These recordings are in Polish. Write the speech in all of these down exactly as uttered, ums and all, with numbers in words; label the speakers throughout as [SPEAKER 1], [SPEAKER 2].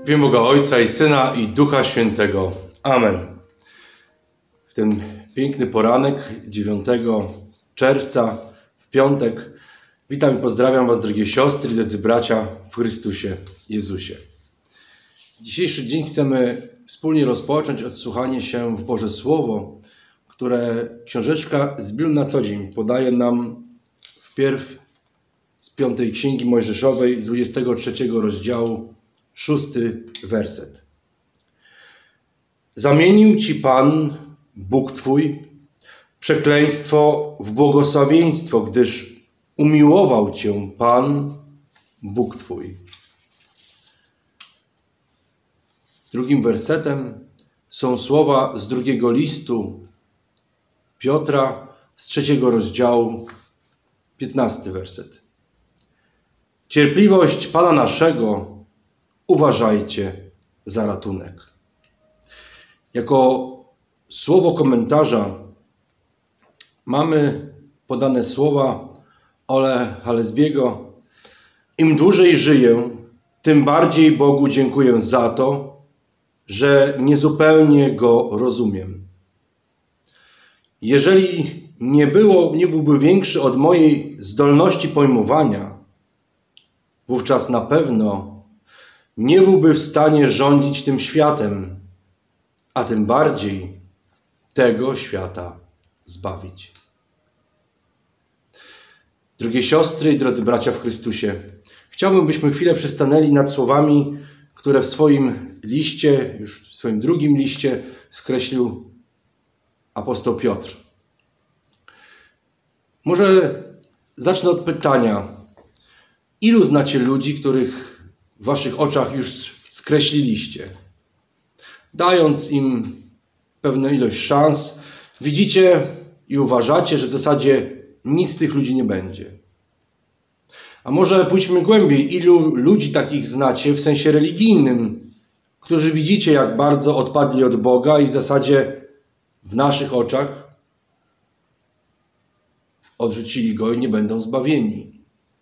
[SPEAKER 1] W imię Boga Ojca i Syna i Ducha Świętego. Amen. W ten piękny poranek dziewiątego czerwca, w piątek, witam i pozdrawiam Was, drogie siostry, drodzy bracia w Chrystusie Jezusie. Dzisiejszy dzień chcemy wspólnie rozpocząć odsłuchanie się w Boże Słowo, które książeczka z Biblią na co dzień podaje nam wpierw z piątej Księgi Mojżeszowej, z dwudziestego trzeciego rozdziału, szósty werset. Zamienił Ci Pan, Bóg Twój, przekleństwo w błogosławieństwo, gdyż umiłował Cię Pan, Bóg Twój. Drugim wersetem są słowa z drugiego listu Piotra, z trzeciego rozdziału, piętnasty werset. Cierpliwość Pana naszego uważajcie za ratunek. Jako słowo komentarza mamy podane słowa Ole Hallesbiego. Im dłużej żyję, tym bardziej Bogu dziękuję za to, że niezupełnie Go rozumiem. Jeżeli nie, było, nie byłby większy od mojej zdolności pojmowania, wówczas na pewno nie byłby w stanie rządzić tym światem, a tym bardziej tego świata zbawić. Drogie siostry i drodzy bracia w Chrystusie, chciałbym, byśmy chwilę przystanęli nad słowami, które w swoim liście, już w swoim drugim liście skreślił apostoł Piotr. Może zacznę od pytania. Ilu znacie ludzi, których w waszych oczach już skreśliliście? Dając im pewną ilość szans, widzicie i uważacie, że w zasadzie nic z tych ludzi nie będzie. A może pójdźmy głębiej. Ilu ludzi takich znacie w sensie religijnym, którzy widzicie, jak bardzo odpadli od Boga i w zasadzie w naszych oczach odrzucili Go i nie będą zbawieni.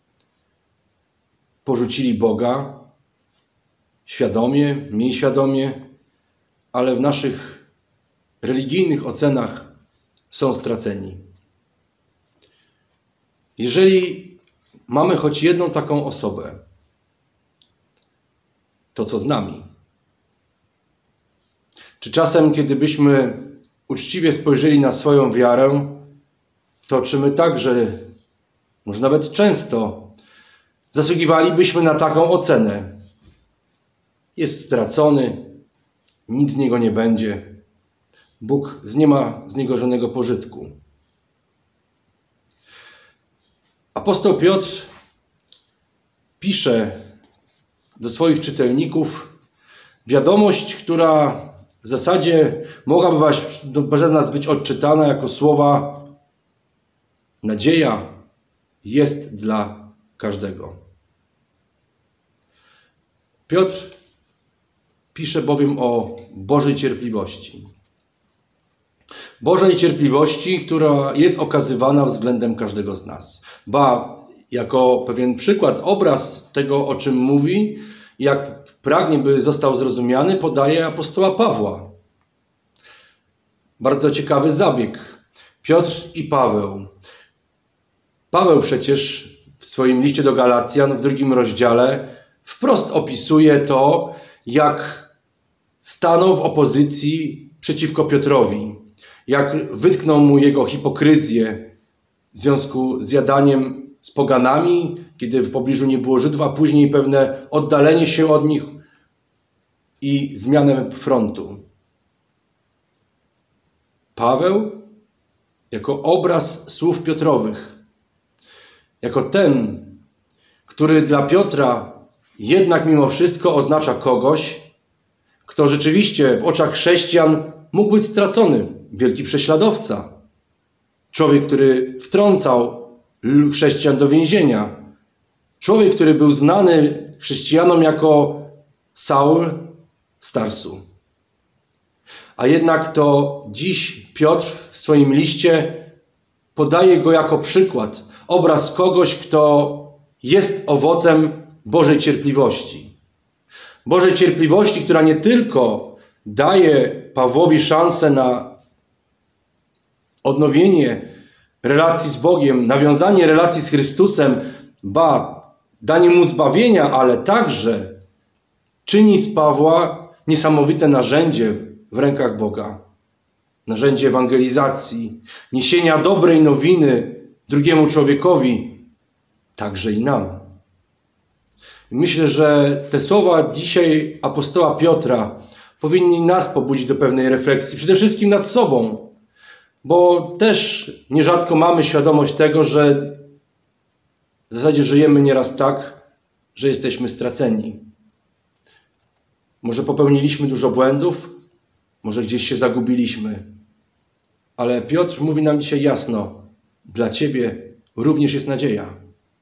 [SPEAKER 1] Porzucili Boga świadomie, mniej świadomie, ale w naszych religijnych ocenach są straceni. Jeżeli mamy choć jedną taką osobę, to co z nami? Czy czasem, kiedy byśmy uczciwie spojrzeli na swoją wiarę, to czy my także, może nawet często, zasługiwalibyśmy na taką ocenę? Jest stracony, nic z niego nie będzie. Bóg nie ma z niego żadnego pożytku. Apostoł Piotr pisze do swoich czytelników wiadomość, która w zasadzie mogłaby przez nas być odczytana jako słowa: nadzieja jest dla każdego. Piotr pisze bowiem o Bożej cierpliwości. Bożej cierpliwości, która jest okazywana względem każdego z nas. Ba, jako pewien przykład, obraz tego, o czym mówi, jak pragnie, by został zrozumiany, podaje apostoła Pawła. Bardzo ciekawy zabieg. Piotr i Paweł. Paweł przecież w swoim liście do Galacjan w drugim rozdziale wprost opisuje to, jak stanął w opozycji przeciwko Piotrowi, jak wytknął mu jego hipokryzję w związku z jadaniem z poganami, kiedy w pobliżu nie było Żydów, a później pewne oddalenie się od nich i zmianę frontu. Paweł jako obraz słów Piotrowych, jako ten, który dla Piotra jednak mimo wszystko oznacza kogoś, kto rzeczywiście w oczach chrześcijan mógł być stracony. Wielki prześladowca. Człowiek, który wtrącał chrześcijan do więzienia. Człowiek, który był znany chrześcijanom jako Saul z Tarsu. A jednak to dziś Piotr w swoim liście podaje go jako przykład. Obraz kogoś, kto jest owocem Bożej cierpliwości. Bożej cierpliwości, która nie tylko daje Pawłowi szansę na odnowienie relacji z Bogiem, nawiązanie relacji z Chrystusem, ba, danie mu zbawienia, ale także czyni z Pawła niesamowite narzędzie w rękach Boga. Narzędzie ewangelizacji, niesienia dobrej nowiny drugiemu człowiekowi, także i nam. Myślę, że te słowa dzisiaj apostoła Piotra powinni nas pobudzić do pewnej refleksji, przede wszystkim nad sobą, bo też nierzadko mamy świadomość tego, że w zasadzie żyjemy nieraz tak, że jesteśmy straceni. Może popełniliśmy dużo błędów, może gdzieś się zagubiliśmy, ale Piotr mówi nam dzisiaj jasno, dla Ciebie również jest nadzieja.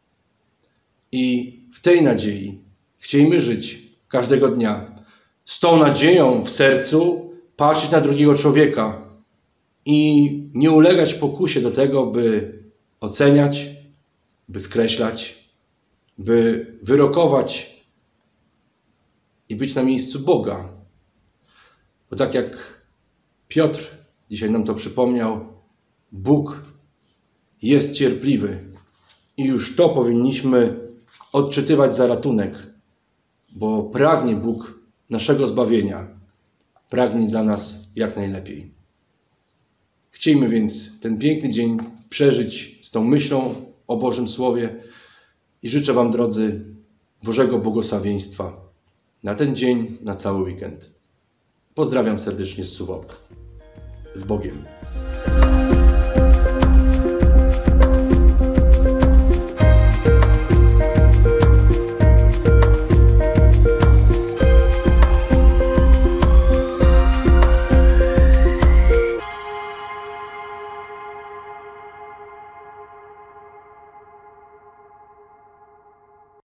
[SPEAKER 1] I w tej nadziei chciejmy żyć każdego dnia. Z tą nadzieją w sercu patrzeć na drugiego człowieka i nie ulegać pokusie do tego, by oceniać, by skreślać, by wyrokować i być na miejscu Boga. Bo tak jak Piotr dzisiaj nam to przypomniał, Bóg jest cierpliwy i już to powinniśmy odczytywać za ratunek, bo pragnie Bóg naszego zbawienia, pragnie dla nas jak najlepiej. Chciejmy więc ten piękny dzień przeżyć z tą myślą o Bożym Słowie i życzę Wam, drodzy, Bożego błogosławieństwa na ten dzień, na cały weekend. Pozdrawiam serdecznie z Suwałk. Z Bogiem.